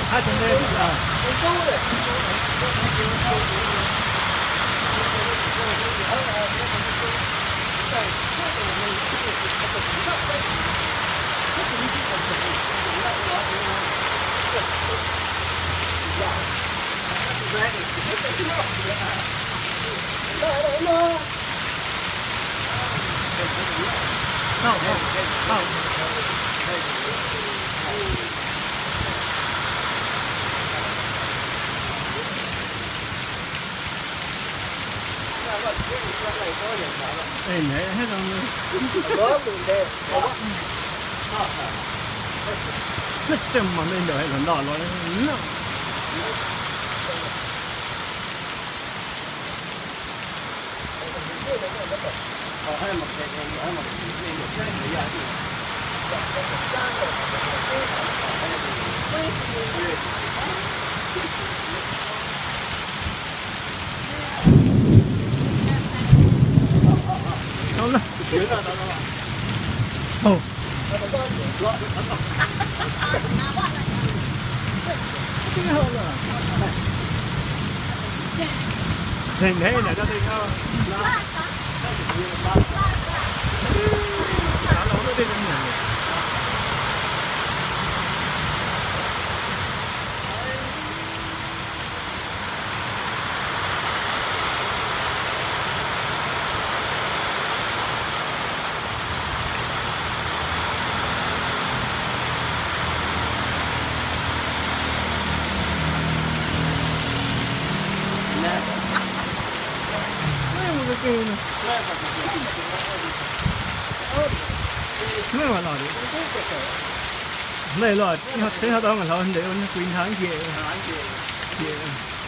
他准备啊。哎，你那种，我们的，那这么那就还轮到了，那。还有嘛？还有嘛？那个山水呀，好了，行了，等等吧。好。挺好了。停起嚟就停啦。搞到好多啲咁嘅嘢。咩話來？咩來？你學到我頭，你揾quyền產嘅。